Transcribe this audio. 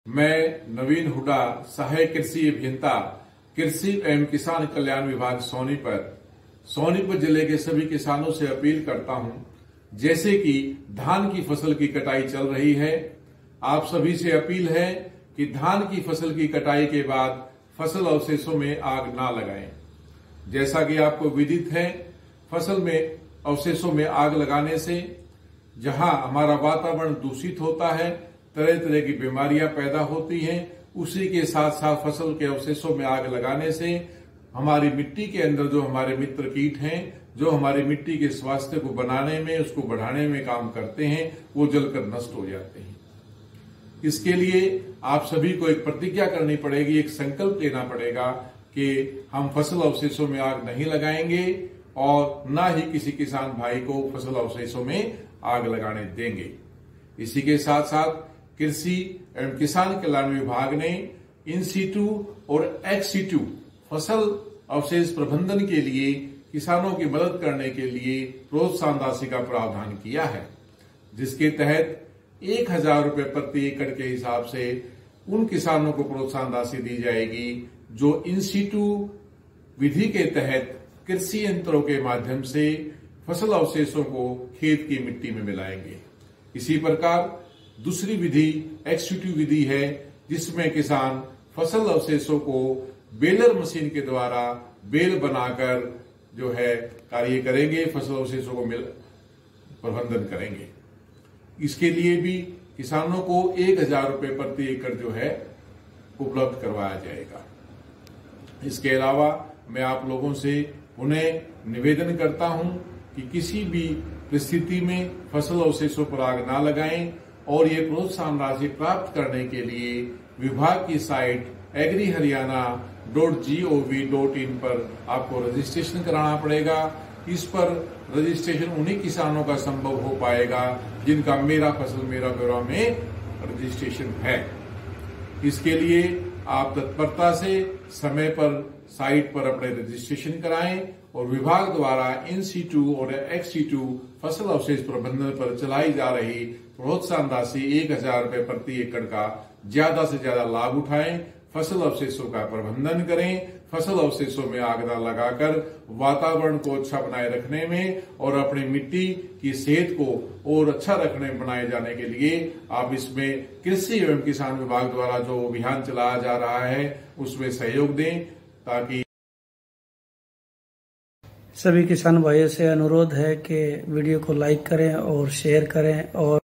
मैं नवीन हुड्डा, सहायक कृषि अभियंता, कृषि एवं किसान कल्याण विभाग सोनीपत जिले के सभी किसानों से अपील करता हूं, जैसे कि धान की फसल की कटाई चल रही है। आप सभी से अपील है कि धान की फसल की कटाई के बाद फसल अवशेषों में आग ना लगाएं। जैसा कि आपको विदित है, फसल में अवशेषों में आग लगाने से जहां हमारा वातावरण दूषित होता है, तरह तरह की बीमारियां पैदा होती हैं। उसी के साथ साथ फसल के अवशेषों में आग लगाने से हमारी मिट्टी के अंदर जो हमारे मित्र कीट हैं, जो हमारी मिट्टी के स्वास्थ्य को बनाने में, उसको बढ़ाने में काम करते हैं, वो जलकर नष्ट हो जाते हैं। इसके लिए आप सभी को एक प्रतिज्ञा करनी पड़ेगी, एक संकल्प लेना पड़ेगा कि हम फसल अवशेषों में आग नहीं लगाएंगे और न ही किसी किसान भाई को फसल अवशेषों में आग लगाने देंगे। इसी के साथ साथ कृषि एवं किसान कल्याण विभाग ने इन सीटू और एक्स सीटू फसल अवशेष प्रबंधन के लिए किसानों की मदद करने के लिए प्रोत्साहन राशि का प्रावधान किया है, जिसके तहत 1000 रुपए प्रति एकड़ के हिसाब से उन किसानों को प्रोत्साहन राशि दी जाएगी जो इन सीटू विधि के तहत कृषि यंत्रों के माध्यम से फसल अवशेषों को खेत की मिट्टी में मिलाएंगे। इसी प्रकार दूसरी विधि एक्स-सीटू विधि है, जिसमें किसान फसल अवशेषों को बेलर मशीन के द्वारा बेल बनाकर जो है कार्य करेंगे, फसल अवशेषों को प्रबंधन करेंगे। इसके लिए भी किसानों को 1000 रुपए प्रति एकड़ जो है उपलब्ध करवाया जाएगा। इसके अलावा मैं आप लोगों से उन्हें निवेदन करता हूं कि किसी भी परिस्थिति में फसल अवशेषों पर आग ना लगाएं और ये प्रोत्साहन राशि प्राप्त करने के लिए विभाग की साइट agriharyana.gov.in पर आपको रजिस्ट्रेशन कराना पड़ेगा। इस पर रजिस्ट्रेशन उन्हीं किसानों का संभव हो पाएगा जिनका मेरा फसल मेरा ब्यौरा में रजिस्ट्रेशन है। इसके लिए आप तत्परता से समय पर साइट पर अपने रजिस्ट्रेशन कराएं और विभाग द्वारा इन सीटू और एक्स सीटू फसल अवशेष प्रबंधन पर चलाई जा रही प्रोत्साहन राशि 1000 रुपए प्रति एकड़ का ज्यादा से ज्यादा लाभ उठाएं, फसल अवशेषों का प्रबंधन करें, फसल अवशेषों में आग न लगाकर वातावरण को अच्छा बनाए रखने में और अपनी मिट्टी की सेहत को और अच्छा रखने बनाए जाने के लिए आप इसमें कृषि एवं किसान विभाग द्वारा जो अभियान चलाया जा रहा है उसमें सहयोग दें, ताकि सभी किसान भाइयों से अनुरोध है कि वीडियो को लाइक करें और शेयर करें और